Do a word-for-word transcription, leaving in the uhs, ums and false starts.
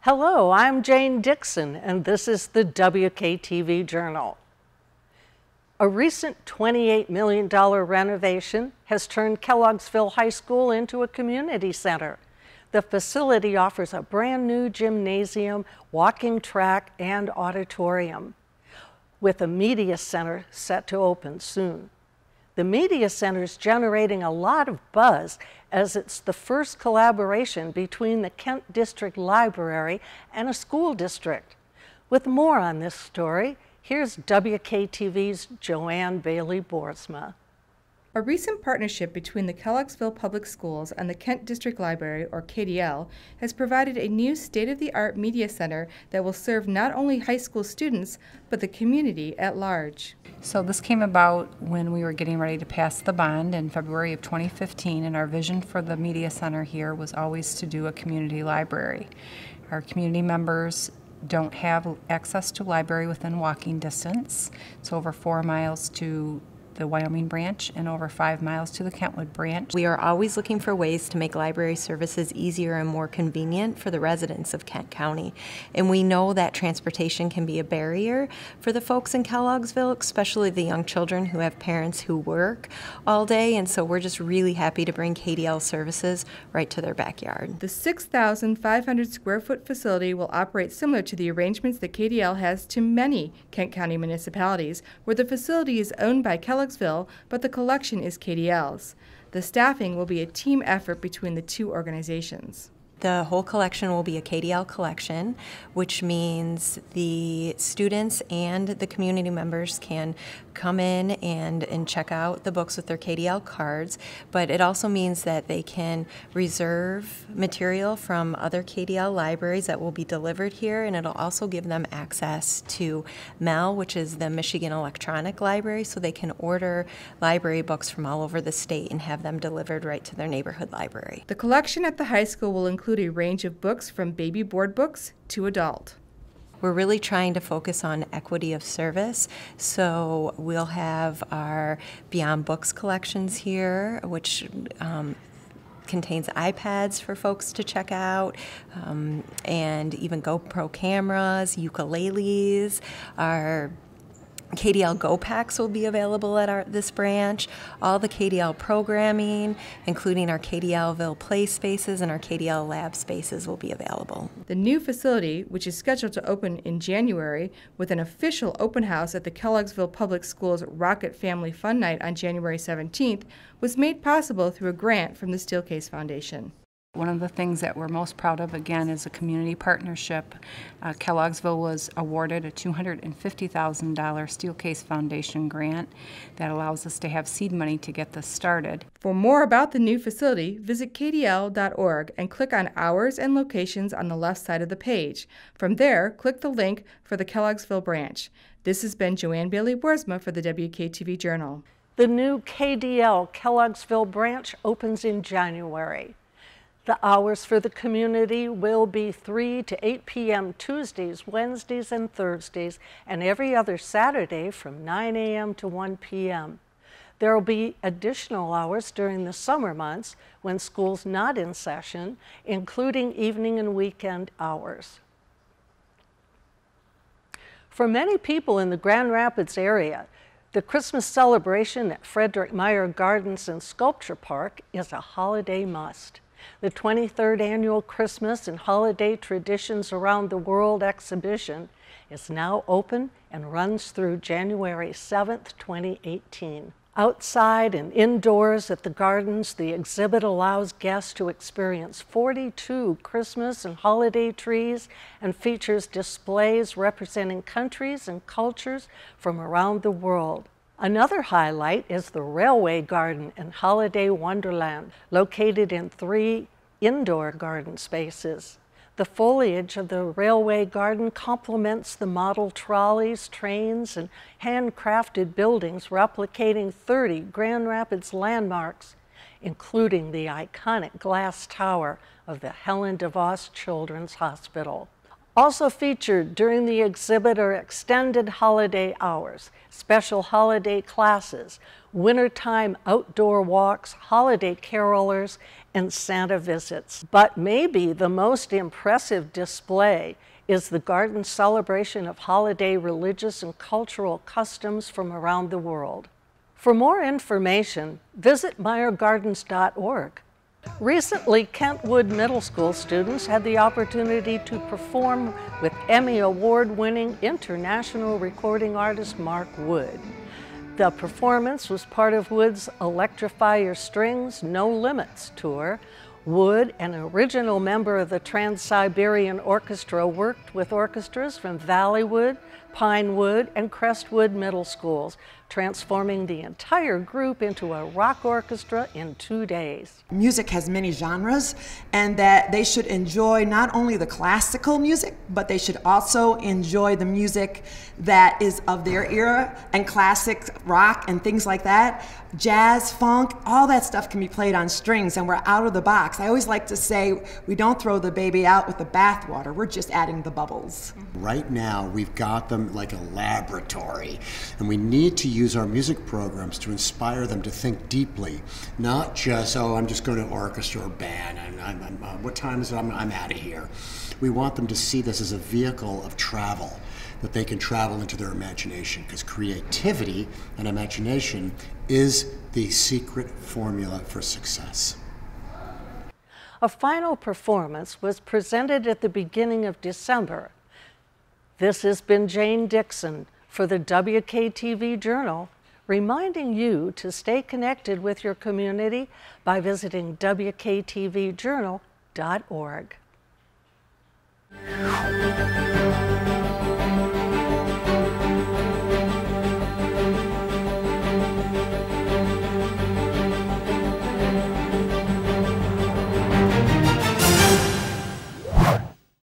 Hello, I'm Jane Dixon, and this is the W K T V Journal. A recent twenty-eight million dollar renovation has turned Kelloggsville High School into a community center. The facility offers a brand new gymnasium, walking track, and auditorium, with a media center set to open soon. The media center is generating a lot of buzz as it's the first collaboration between the Kent District Library and a school district. With more on this story, here's W K T V's Joanne Bailey-Boersma. A recent partnership between the Kelloggsville Public Schools and the Kent District Library, or K D L, has provided a new state-of-the-art media center that will serve not only high school students, but the community at large. So this came about when we were getting ready to pass the bond in February of twenty fifteen, and our vision for the media center here was always to do a community library. Our community members don't have access to library within walking distance. It's over four miles to the Wyoming branch and over five miles to the Kentwood branch. We are always looking for ways to make library services easier and more convenient for the residents of Kent County. And we know that transportation can be a barrier for the folks in Kelloggsville, especially the young children who have parents who work all day. And so we're just really happy to bring K D L services right to their backyard. The six thousand five hundred square foot facility will operate similar to the arrangements that K D L has to many Kent County municipalities, where the facility is owned by Kelloggsville, but the collection is K D L's. The staffing will be a team effort between the two organizations. The whole collection will be a K D L collection, which means the students and the community members can come in and, and check out the books with their K D L cards, but it also means that they can reserve material from other K D L libraries that will be delivered here, and it'll also give them access to M E L, which is the Michigan Electronic Library, so they can order library books from all over the state and have them delivered right to their neighborhood library. The collection at the high school will include include a range of books from baby board books to adult. We're really trying to focus on equity of service, so we'll have our Beyond Books collections here, which um, contains iPads for folks to check out, um, and even GoPro cameras, ukuleles. Our K D L Go Packs will be available at our, this branch. All the K D L programming, including our KDLville Play Spaces and our K D L Lab Spaces, will be available. The new facility, which is scheduled to open in January with an official open house at the Kelloggsville Public Schools Rocket Family Fun Night on January seventeenth, was made possible through a grant from the Steelcase Foundation. One of the things that we're most proud of, again, is a community partnership. Uh, Kelloggsville was awarded a two hundred fifty thousand dollar Steelcase Foundation grant that allows us to have seed money to get this started. For more about the new facility, visit K D L dot org and click on Hours and Locations on the left side of the page. From there, click the link for the Kelloggsville branch. This has been Joanne Bailey-Boersma for the W K T V Journal. The new K D L Kelloggsville branch opens in January. The hours for the community will be three to eight p m Tuesdays, Wednesdays, and Thursdays, and every other Saturday from nine a m to one p m There will be additional hours during the summer months when school's not in session, including evening and weekend hours. For many people in the Grand Rapids area, the Christmas celebration at Frederik Meijer Gardens and Sculpture Park is a holiday must. The twenty-third Annual Christmas and Holiday Traditions Around the World exhibition is now open and runs through January seventh, twenty eighteen. Outside and indoors at the gardens, the exhibit allows guests to experience forty-two Christmas and holiday trees and features displays representing countries and cultures from around the world. Another highlight is the Railway Garden and Holiday Wonderland, located in three indoor garden spaces. The foliage of the Railway Garden complements the model trolleys, trains, and handcrafted buildings replicating thirty Grand Rapids landmarks, including the iconic glass tower of the Helen DeVos Children's Hospital. Also featured during the exhibit are extended holiday hours, special holiday classes, wintertime outdoor walks, holiday carolers, and Santa visits. But maybe the most impressive display is the garden's celebration of holiday religious and cultural customs from around the world. For more information, visit Meijer Gardens dot org. Recently, Kentwood Middle School students had the opportunity to perform with Emmy Award-winning international recording artist Mark Wood. The performance was part of Wood's Electrify Your Strings, No Limits tour. Wood, an original member of the Trans-Siberian Orchestra, worked with orchestras from Valleywood, Pinewood, and Crestwood Middle Schools, transforming the entire group into a rock orchestra in two days. Music has many genres, and that they should enjoy not only the classical music, but they should also enjoy the music that is of their era, and classic rock and things like that. Jazz, funk, all that stuff can be played on strings, and we're out of the box. I always like to say we don't throw the baby out with the bathwater, we're just adding the bubbles. Right now, we've got them like a laboratory, and we need to use our music programs to inspire them to think deeply, not just, oh, I'm just going to orchestra or band, and I'm, I'm, uh, what time is it? I'm, I'm out of here. We want them to see this as a vehicle of travel, that they can travel into their imagination, because creativity and imagination is the secret formula for success. A final performance was presented at the beginning of December. This has been Jane Dixon for the W K T V Journal, reminding you to stay connected with your community by visiting W K T V journal dot org.